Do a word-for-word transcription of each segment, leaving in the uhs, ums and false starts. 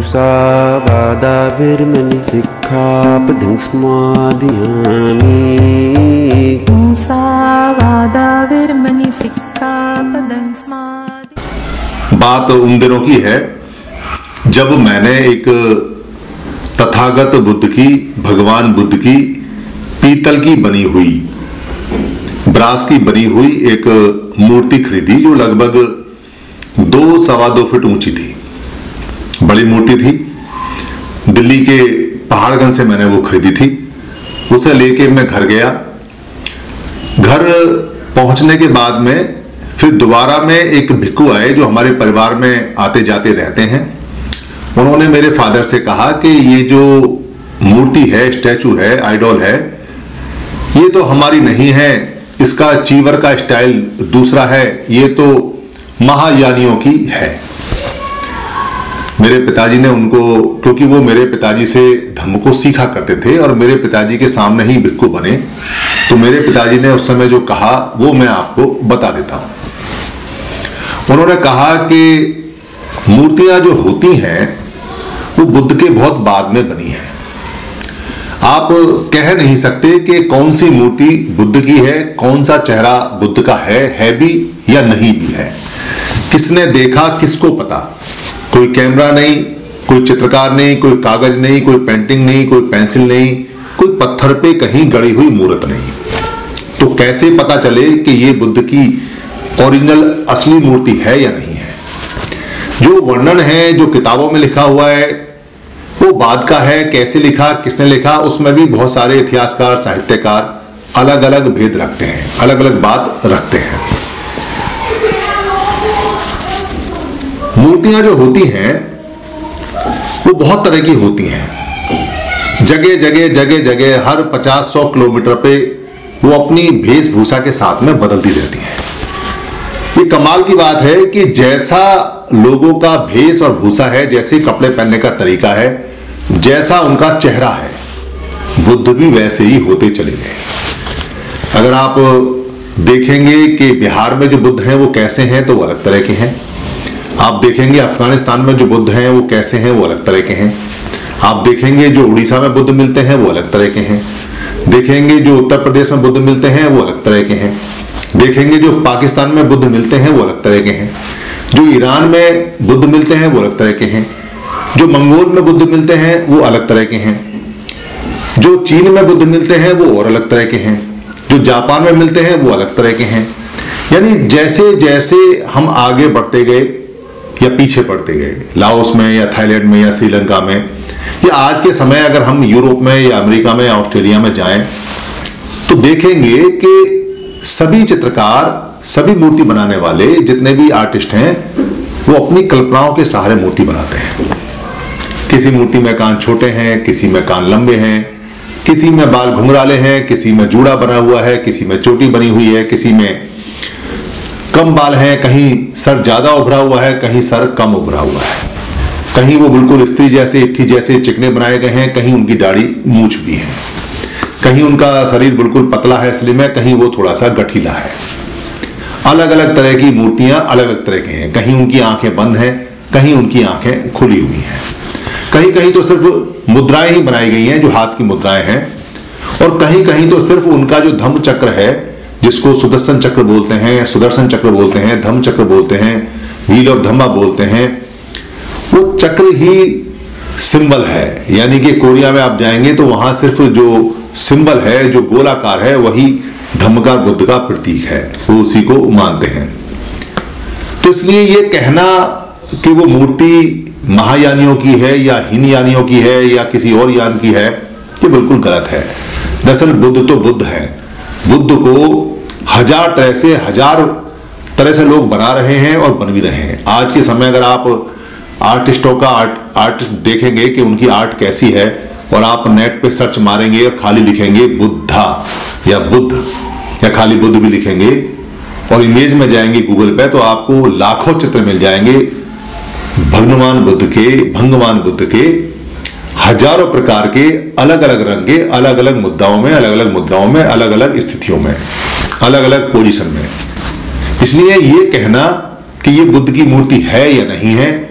Musawadhavirmani sikkhapadang smadhiyami. Musawadhavirmani sikkhapadang smadhiyami। बात उन दिनों की है जब मैंने एक तथागत बुद्ध की, भगवान बुद्ध की पीतल की बनी हुई, ब्रास की बनी हुई एक मूर्ति खरीदी जो लगभग दो सवा दो फीट ऊंची थी। बड़ी मूर्ति थी। दिल्ली के पहाड़गंज से मैंने वो खरीदी थी। उसे लेके मैं घर गया। घर पहुंचने के बाद में फिर दोबारा में एक भिक्खु आए जो हमारे परिवार में आते जाते रहते हैं। उन्होंने मेरे फादर से कहा कि ये जो मूर्ति है, स्टैचू है, आइडॉल है, ये तो हमारी नहीं है, इसका चीवर का स्टाइल दूसरा है, ये तो महायानियों की है। मेरे पिताजी ने उनको, क्योंकि वो मेरे पिताजी से धम्म को सीखा करते थे और मेरे पिताजी के सामने ही भिक्खु बने, तो मेरे पिताजी ने उस समय जो कहा वो मैं आपको बता देता हूं। उन्होंने कहा कि मूर्तियां जो होती हैं वो बुद्ध के बहुत बाद में बनी है। आप कह नहीं सकते कि कौन सी मूर्ति बुद्ध की है, कौन सा चेहरा बुद्ध का है, है भी या नहीं भी है। किसने देखा किसको पता। कोई कैमरा नहीं, कोई चित्रकार नहीं, कोई कागज नहीं, कोई पेंटिंग नहीं, कोई पेंसिल नहीं, कोई पत्थर पे कहीं गड़ी हुई मूर्त नहीं। तो कैसे पता चले कि ये बुद्ध की ओरिजिनल असली मूर्ति है या नहीं है। जो वर्णन है, जो किताबों में लिखा हुआ है, वो बाद का है। कैसे लिखा, किसने लिखा, उसमें भी बहुत सारे इतिहासकार, साहित्यकार अलग अलग भेद रखते हैं, अलग अलग बात रखते हैं। मूर्तियां जो होती हैं वो बहुत तरह की होती हैं। जगह जगह जगह जगह हर पचास सौ किलोमीटर पे वो अपनी वेशभूषा के साथ में बदलती रहती हैं। ये कमाल की बात है कि जैसा लोगों का भेष और भूषा है, जैसे कपड़े पहनने का तरीका है, जैसा उनका चेहरा है, बुद्ध भी वैसे ही होते चले गए। अगर आप देखेंगे कि बिहार में जो बुद्ध हैं वो कैसे हैं, तो वो अलग तरह के हैं। आप देखेंगे अफगानिस्तान में जो बुद्ध हैं वो कैसे हैं, वो अलग तरह के हैं। आप देखेंगे जो उड़ीसा में बुद्ध मिलते हैं वो अलग तरह के हैं। देखेंगे जो उत्तर प्रदेश में बुद्ध मिलते हैं वो अलग तरह के हैं। देखेंगे जो पाकिस्तान में बुद्ध मिलते हैं वो अलग तरह के हैं। जो ईरान में बुद्ध मिलते हैं वो अलग तरह के हैं। जो मंगोल में बुद्ध मिलते हैं वो अलग तरह के हैं। जो चीन में बुद्ध मिलते हैं वो और अलग तरह के हैं। जो जापान में मिलते हैं वो अलग तरह के हैं। यानी जैसे जैसे हम आगे बढ़ते गए या पीछे बढ़ते गए, लाओस में या थाईलैंड में या श्रीलंका में, या आज के समय अगर हम यूरोप में या अमेरिका में या ऑस्ट्रेलिया में जाएं तो देखेंगे कि सभी चित्रकार, सभी मूर्ति बनाने वाले जितने भी आर्टिस्ट हैं वो अपनी कल्पनाओं के सहारे मूर्ति बनाते हैं। किसी मूर्ति में कान छोटे हैं, किसी में कान लंबे हैं, किसी में बाल घुंघराले हैं, किसी में जूड़ा बना हुआ है, किसी में चोटी बनी हुई है, किसी में कम बाल हैं, कहीं सर ज्यादा उभरा हुआ है, कहीं सर कम उभरा हुआ है, कहीं वो बिल्कुल स्त्री जैसे, इट्ठी जैसे चिकने बनाए गए हैं, कहीं उनकी दाढ़ी मूंछ भी है, कहीं उनका शरीर बिल्कुल पतला है, स्लिम है, कहीं वो थोड़ा सा गठीला है। अलग अलग तरह की मूर्तियां अलग अलग तरह की हैं। कहीं उनकी आंखें बंद हैं, कहीं उनकी आंखें खुली हुई हैं। कहीं कहीं तो सिर्फ मुद्राएं ही बनाई गई हैं जो हाथ की मुद्राएं हैं, और कहीं कहीं तो सिर्फ उनका जो धम्म चक्र है, जिसको सुदर्शन चक्र बोलते हैं, सुदर्शन चक्र बोलते हैं, धम्म चक्र बोलते हैं, व्हील ऑफ धम्मा बोलते हैं, वो चक्र ही सिंबल है। यानी कि कोरिया में आप जाएंगे तो वहां सिर्फ जो सिंबल है, जो गोलाकार है, वही धम्म का, बुद्ध का प्रतीक है, वो उसी को मानते हैं। तो इसलिए ये कहना कि वो मूर्ति महायानियों की है या हीनयानियों की है या किसी और यान की है, ये बिल्कुल गलत है। दरअसल बुद्ध तो बुद्ध है। बुद्ध को हजार तरह से, हजार तरह से लोग बना रहे हैं और बन भी रहे हैं। आज के समय अगर आप आर्टिस्टों का आर्ट आर्ट देखेंगे कि उनकी आर्ट कैसी है, और आप नेट पे सर्च मारेंगे और खाली लिखेंगे बुद्धा या बुद्ध या खाली बुद्ध भी लिखेंगे और इमेज में जाएंगे गूगल पे, तो आपको लाखों चित्र मिल जाएंगे भगवान बुद्ध के, भंगवान बुद्ध के, हजारों प्रकार के, अलग अलग रंग के, अलग अलग मुद्राओं में, अलग अलग मुद्राओं में, अलग अलग स्थितियों में, अलग अलग पोजीशन में। इसलिए ये कहना कि ये बुद्ध की मूर्ति है या नहीं है,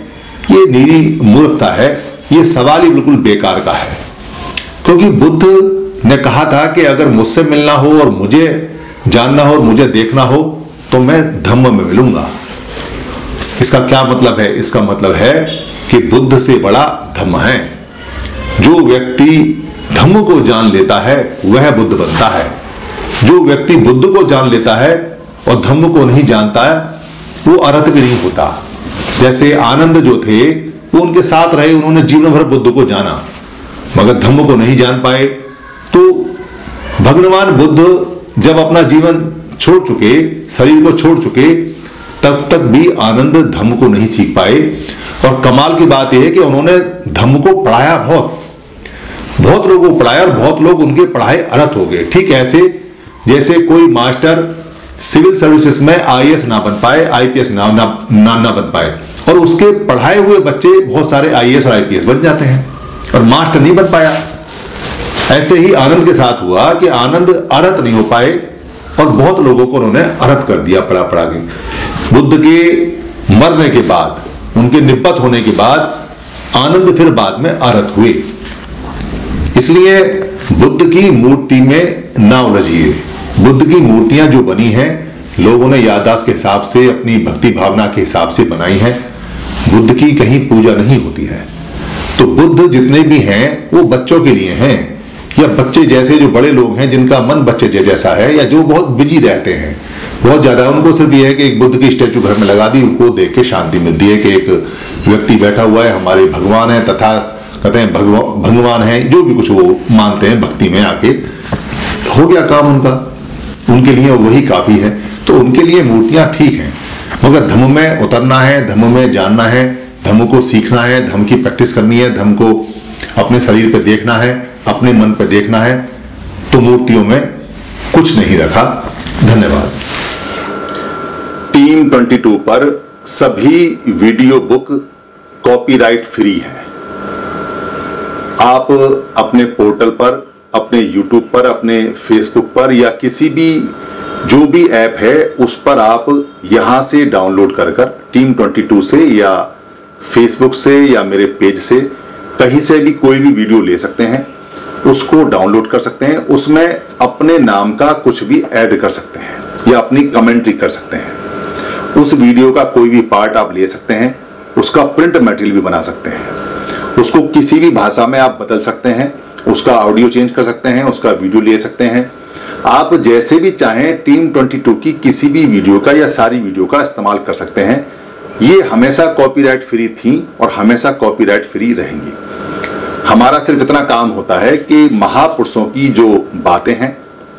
ये निरी मूर्खता है, ये सवाल ही बिल्कुल बेकार का है। क्योंकि बुद्ध ने कहा था कि अगर मुझसे मिलना हो और मुझे जानना हो और मुझे देखना हो तो मैं धम्म में मिलूंगा। इसका क्या मतलब है? इसका मतलब है कि बुद्ध से बड़ा धम्म है। जो व्यक्ति धम्म को जान लेता है वह बुद्ध बनता है। जो व्यक्ति बुद्ध को जान लेता है और धम्म को नहीं जानता है वो अरहत भी नहीं होता। जैसे आनंद जो थे वो उनके साथ रहे, उन्होंने जीवन भर बुद्ध को जाना मगर धम्म को नहीं जान पाए। तो भगवान बुद्ध जब अपना जीवन छोड़ चुके, शरीर को छोड़ चुके, तब तक भी आनंद धम्म को नहीं सीख पाए। और कमाल की बात यह है कि उन्होंने धम्म को पढ़ाया, बहुत बहुत लोगों को पढ़ाया और बहुत लोग उनके पढ़ाए अरहत हो गए। ठीक ऐसे जैसे कोई मास्टर सिविल सर्विसेज में आई ए एस ना बन पाए, आई पी एस ना ना, ना ना बन पाए, और उसके पढ़ाए हुए बच्चे बहुत सारे आई ए एस और आई पी एस बन जाते हैं और मास्टर नहीं बन पाया। ऐसे ही आनंद के साथ हुआ कि आनंद अरहत नहीं हो पाए और बहुत लोगों को उन्होंने अरहत कर दिया पढ़ा पढ़ा के। बुद्ध के मरने के बाद, उनके निपत होने के बाद आनंद फिर बाद में अरहत हुए। इसलिए बुद्ध की मूर्ति में ना उलझिए। बुद्ध की मूर्तियां जो बनी हैं लोगों ने याददाश्त के हिसाब से, अपनी भक्ति भावना के हिसाब से बनाई हैं। बुद्ध की कहीं पूजा नहीं होती है। तो बुद्ध जितने भी हैं वो बच्चों के लिए हैं, या बच्चे जैसे जो बड़े लोग हैं जिनका मन बच्चे जैसा है, या जो बहुत बिजी रहते हैं बहुत ज्यादा, उनको सिर्फ ये है कि एक बुद्ध की स्टैचू घर में लगा दी, उनको देख के शांति मिलती है कि एक व्यक्ति बैठा हुआ है, हमारे भगवान है, तथा कहते हैं भगवान है, जो भी कुछ वो मानते हैं भक्ति में आके हो गया काम उनका, उनके लिए वही काफी है। तो उनके लिए मूर्तियां ठीक हैं, मगर धम्म में उतरना है, धम्म में जानना है, धम्म को सीखना है, धम्म की प्रैक्टिस करनी है, धम्म को अपने शरीर पे देखना है, अपने मन पे देखना है, तो मूर्तियों में कुछ नहीं रखा। धन्यवाद। टीम बाईस पर सभी वीडियो बुक कॉपीराइट फ्री है। आप अपने पोर्टल पर, अपने यूट्यूब पर, अपने फेसबुक पर या किसी भी जो भी ऐप है उस पर आप यहां से डाउनलोड कर कर टीम बाईस से या फेसबुक से या मेरे पेज से कहीं से भी कोई भी वीडियो ले सकते हैं, उसको डाउनलोड कर सकते हैं। उसमें अपने नाम का कुछ भी ऐड कर सकते हैं या अपनी कमेंट्री कर सकते हैं। उस वीडियो का कोई भी पार्ट आप ले सकते हैं, उसका प्रिंट मटेरियल भी बना सकते हैं, उसको किसी भी भाषा में आप बदल सकते हैं, उसका ऑडियो चेंज कर सकते हैं, उसका वीडियो ले सकते हैं। आप जैसे भी चाहें टीम बाईस की किसी भी वीडियो का या सारी वीडियो का इस्तेमाल कर सकते हैं। ये हमेशा कॉपीराइट फ्री थी और हमेशा कॉपीराइट फ्री रहेंगी। हमारा सिर्फ इतना काम होता है कि महापुरुषों की जो बातें हैं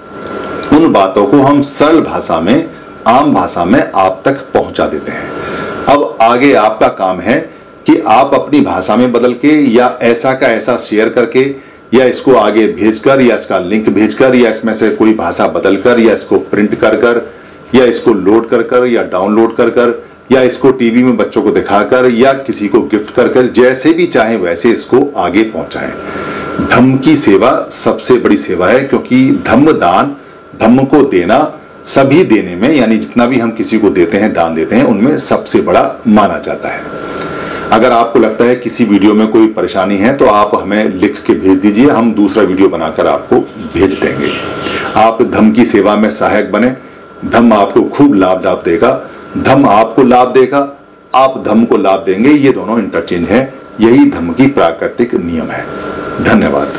उन बातों को हम सरल भाषा में, आम भाषा में आप तक पहुंचा देते हैं। अब आगे आपका काम है कि आप अपनी भाषा में बदल के या ऐसा का ऐसा शेयर करके या इसको आगे भेजकर या इसका लिंक भेजकर या इसमें से कोई भाषा बदलकर या इसको प्रिंट कर कर या इसको लोड कर कर या डाउनलोड कर कर या इसको टीवी में बच्चों को दिखाकर या किसी को गिफ्ट कर कर, जैसे भी चाहे वैसे इसको आगे पहुंचाएं। धम्म की सेवा सबसे बड़ी सेवा है, क्योंकि धम्म दान, धम्म को देना सभी देने में, यानी जितना भी हम किसी को देते हैं, दान देते हैं, उनमें सबसे बड़ा माना जाता है। अगर आपको लगता है किसी वीडियो में कोई परेशानी है तो आप हमें लिख के भेज दीजिए, हम दूसरा वीडियो बनाकर आपको भेज देंगे। आप धम्म की सेवा में सहायक बने, धम्म आपको खूब लाभ लाभ देगा, धम्म आपको लाभ देगा, आप धम्म को लाभ देंगे, ये दोनों इंटरचेंज है। यही धम्म की प्राकृतिक नियम है। धन्यवाद।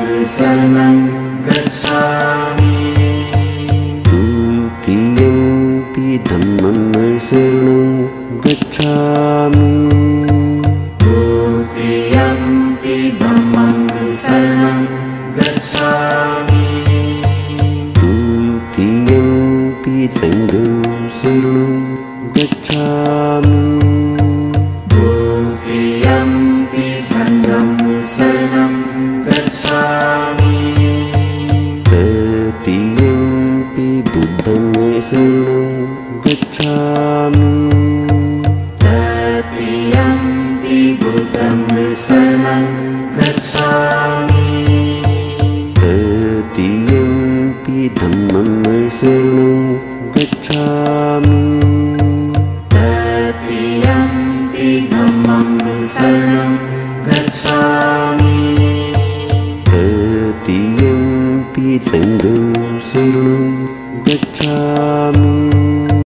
शरणं गच्छामि। शरणं गच्छामि। द्वितीयम्पि धम्मं शरणं गच्छामि। द्वितीयम्पि संघं शरणं गच्छामि। द्वितीयम्पि संघं शरणं गच्छामि। तृतीयम्पि बुद्धं शरणं गच्छामि। तृतीयम्पि बुद्धं शरणं गच्छामि। तृतीयम्पि धम्मं शरणं गच्छामि।